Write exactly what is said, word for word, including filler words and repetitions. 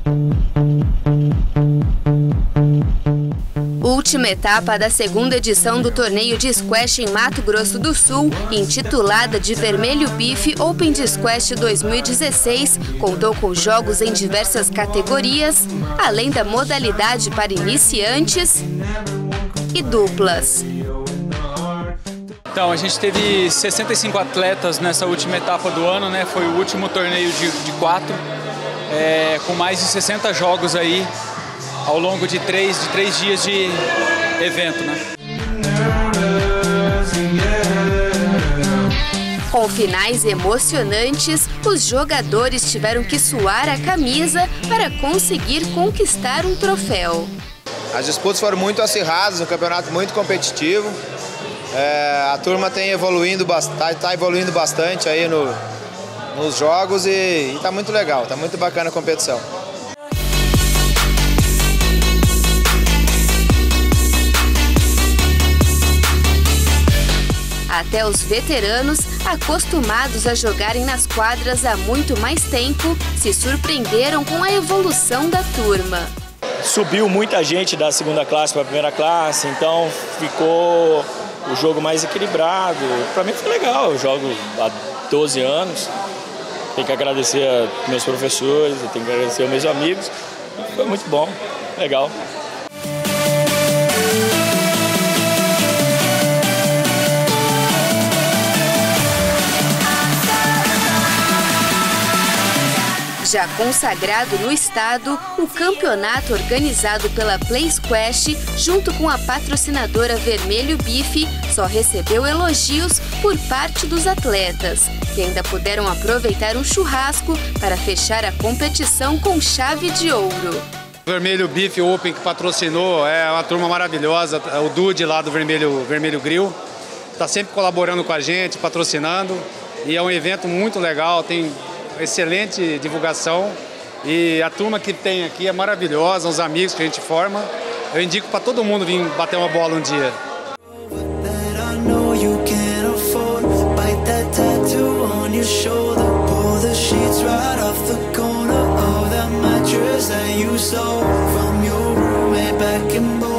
Última etapa da segunda edição do torneio de squash em Mato Grosso do Sul, intitulada de Vermelho Bife Open de Squash dois mil e dezesseis, contou com jogos em diversas categorias, além da modalidade para iniciantes e duplas. Então, a gente teve sessenta e cinco atletas nessa última etapa do ano, né? Foi o último torneio de, de quatro, é, com mais de sessenta jogos aí ao longo de três, de três dias de evento, né? Com finais emocionantes, os jogadores tiveram que suar a camisa para conseguir conquistar um troféu. As disputas foram muito acirradas, um campeonato muito competitivo. É, a turma tem evoluindo, tá, tá evoluindo bastante aí no, nos jogos e está muito legal, está muito bacana a competição. Até os veteranos, acostumados a jogarem nas quadras há muito mais tempo, se surpreenderam com a evolução da turma. Subiu muita gente da segunda classe para a primeira classe, então ficou o jogo mais equilibrado. Para mim foi legal, eu jogo há doze anos, tenho que agradecer a meus professores, tenho que agradecer aos meus amigos, foi muito bom, legal. Já consagrado no estado, o campeonato organizado pela Play Squash, junto com a patrocinadora Vermelho Bife, só recebeu elogios por parte dos atletas, que ainda puderam aproveitar um churrasco para fechar a competição com chave de ouro. Vermelho Bife Open, que patrocinou, é uma turma maravilhosa, o Dude lá do Vermelho, Vermelho Grill, está sempre colaborando com a gente, patrocinando, e é um evento muito legal, tem excelente divulgação e a turma que tem aqui é maravilhosa, os amigos que a gente forma. Eu indico para todo mundo vir bater uma bola um dia. That you stole from your roommate back in